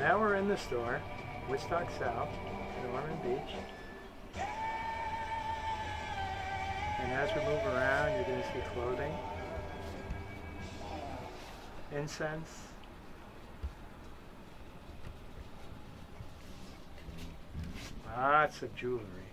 now we're in the store, Woodstock South, Norman Beach. And as we move around, you're going to see clothing, incense, lots of jewelry.